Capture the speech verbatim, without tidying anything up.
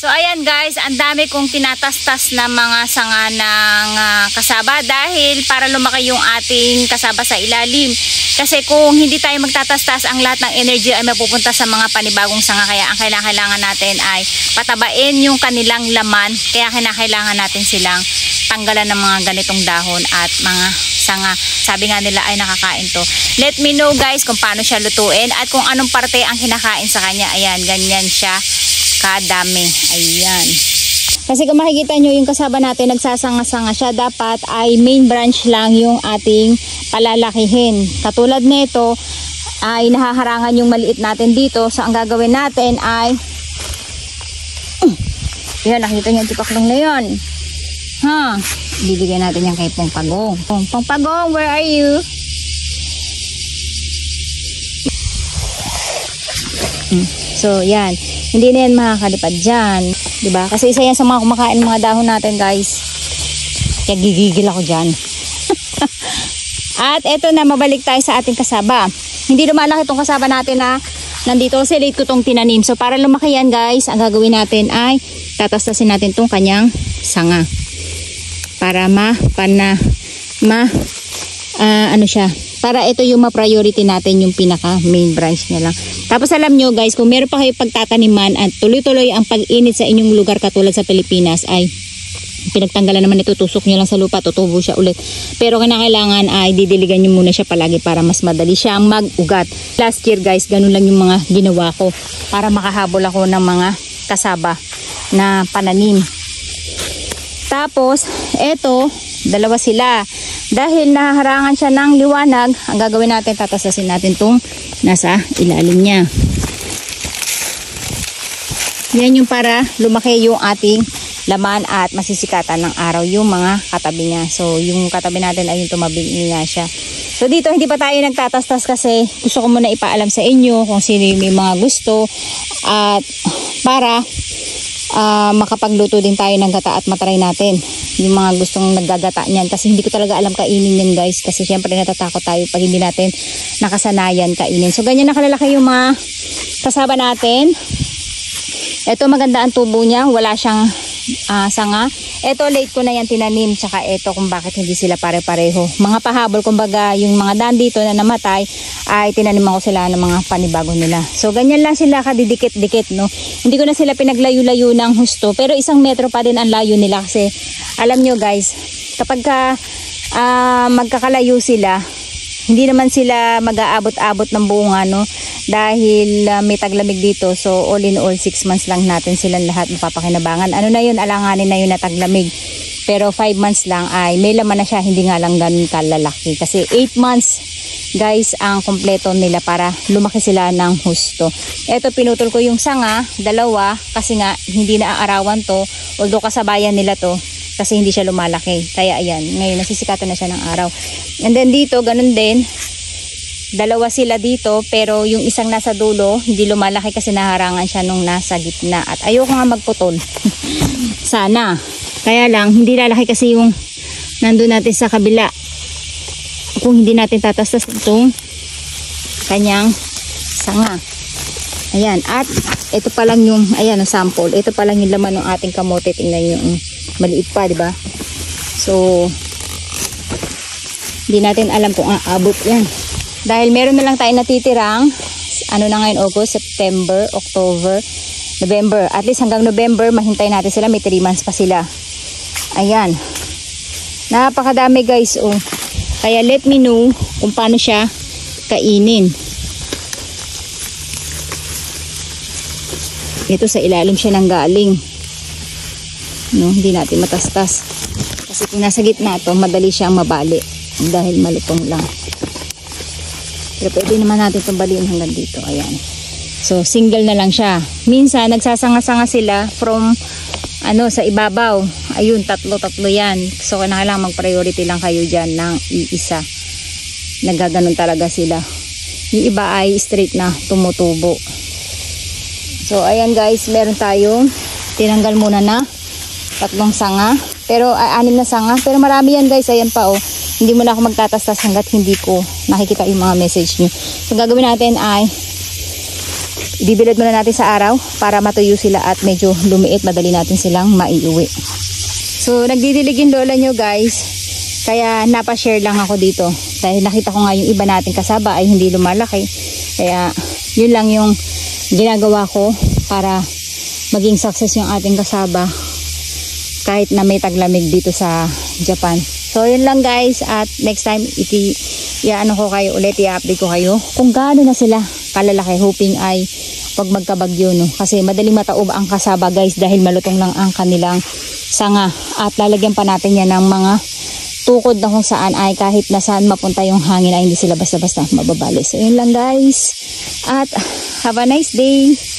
So ayan guys, ang dami kong tinatastas na mga sanga ng uh, kasaba dahil para lumaki yung ating kasaba sa ilalim. Kasi kung hindi tayo magtatastas, ang lahat ng energy ay mapupunta sa mga panibagong sanga. Kaya ang kailangan natin ay patabain yung kanilang laman. Kaya kinakailangan natin silang tanggalan ng mga ganitong dahon at mga sanga. Sabi nga nila ay nakakain to. Let me know guys kung paano siya lutuin at kung anong parte ang kinakain sa kanya. Ayan, ganyan siya kadami. Ayan. Kasi kung makikita nyo yung kasaba natin, nagsasanga-sanga siya. Dapat ay main branch lang yung ating palalakihin. Katulad nito ay nahaharangan yung maliit natin dito. So ang gagawin natin ay uh, yan, nakita nyo yung tipaklong na yun. Ha? Bibigyan natin yan kay Pongpagong. Pongpagong, where are you? Hmm. So yan, hindi na yan makakalipad dyan, diba? Kasi isa yan sa mga kumakain mga dahon natin guys. Kaya gigigil ako dyan. At eto na, mabalik tayo sa ating kasaba. Hindi lumalaki itong kasaba natin na nandito kasi late ko itong tinanim. So para lumaki yan guys, ang gagawin natin ay tatastasin natin itong kanyang sanga. Para ma, pana, ma, uh, ano siya, para ito yung ma-priority natin, yung pinaka main branch niya lang. Tapos alam nyo guys, kung meron pa kayo pagtataniman at tuloy-tuloy ang pag-init sa inyong lugar katulad sa Pilipinas, ay pinagtanggalan naman ito, tusok nyo lang sa lupa, tutubo siya ulit. Pero kinakailangan ay didiligan nyo muna siya palagi para mas madali siyang mag-ugat. Last year guys, ganun lang yung mga ginawa ko para makahabol ako ng mga kasaba na pananim. Tapos, eto, dalawa sila. Dahil nahaharangan siya ng liwanag, ang gagawin natin, tatasasin natin itong nasa ilalim niya. Yan yung para lumaki yung ating laman at masisikatan ng araw yung mga katabi niya. So, yung katabi natin ay yung tumabing niya siya. So, dito hindi pa tayo nagtatastas kasi gusto ko muna ipaalam sa inyo kung sino yung may mga gusto at para Uh, makapagluto din tayo ng gata at matry natin yung mga gustong naggagata niyan kasi hindi ko talaga alam kainin yan guys kasi syempre natatakot tayo pag hindi natin nakasanayan kainin. So ganyan na kalalaki yung mga kasaba natin. Ito maganda ang tubo niya, wala siyang uh, sanga. Ito late ko na yan tinanim, tsaka ito kung bakit hindi sila pare-pareho. Mga pahabol, kumbaga yung mga daan dito na namatay ay tinaniman ko sila ng mga panibago nila. So ganyan lang sila kadidikit-dikit, no. Hindi ko na sila pinaglayo-layo ng husto, pero isang metro pa din ang layo nila kasi alam nyo guys, kapag ka, uh, magkakalayo sila, hindi naman sila mag-aabot-abot ng bunga, no, dahil uh, may taglamig dito. So all in all six months lang natin silang lahat mapapakinabangan. Ano na yun, alanganin na yun na taglamig. Pero five months lang ay may laman na siya, hindi nga lang ganun kalalaki. Kasi eight months guys ang kompleto nila para lumaki sila ng husto. Eto, pinutol ko yung sanga, dalawa, kasi nga hindi na aarawan to, although kasabayan nila to. Kasi hindi siya lumalaki. Kaya ayan, ngayon nasisikatan na siya ng araw. And then dito, ganun din. Dalawa sila dito, pero yung isang nasa dulo, hindi lumalaki kasi naharangan siya nung nasa gitna. At ayoko nga magputol. Sana. Kaya lang, hindi lalaki kasi yung nandun natin sa kabila. Kung hindi natin tatastas itong kanyang sanga. Ayan. At ito pa lang yung, ayan, ang sample. Ito pa lang yung laman ng ating kamote. Tingnan yung maliit pa, di ba? So, hindi natin alam kung aabot yan. Dahil meron na lang tayo natitirang, ano na ngayon, August, September, October, November. At least hanggang November, mahintay natin sila. May three months pa sila. Ayan. Napakadami guys, oh. Kaya let me know kung paano siya kainin. Ito sa ilalim siya nang galing. No, hindi natin matastas. Kasi kung nasa gitna to, madali siyang mabali. Dahil malutong lang. Pero pwede naman natin itong baliin hanggang dito. Ayan. So, single na lang siya. Minsan, nagsasanga-sanga sila from ano, sa ibabaw. Ayun, tatlo-tatlo yan. So, kailangan mag-priority lang kayo dyan ng iisa. Nagaganon talaga sila. Yung iba ay straight na tumutubo. So, ayan guys, meron tayong tinanggal muna na tatlong sanga. Pero, ay, anim na sanga. Pero marami yan guys. Ayan pa, oh. Hindi mo na ako magtatastas hanggat hindi ko nakikita yung mga message nyo. So, gagawin natin ay ibibilad muna natin sa araw para matuyo sila at medyo lumiit, madali natin silang maiuwi. So nagdidilig yung lola nyo guys, kaya napashare lang ako dito dahil nakita ko nga yung iba nating kasaba ay hindi lumalaki, kaya yun lang yung ginagawa ko para maging success yung ating kasaba kahit na may taglamig dito sa Japan. So yun lang guys, at next time iti i-ano ko kayo ulit, i-update ko kayo kung gaano na sila kalalaki, hoping ay wag magkabagyo, no? Kasi madaling mataob ang kasaba guys dahil malutong lang ang kanilang sanga, at lalagyan pa natin yan ng mga tukod na kung saan ay kahit na saan mapunta yung hangin ay hindi sila basta-basta mababali. So yun lang guys, at have a nice day.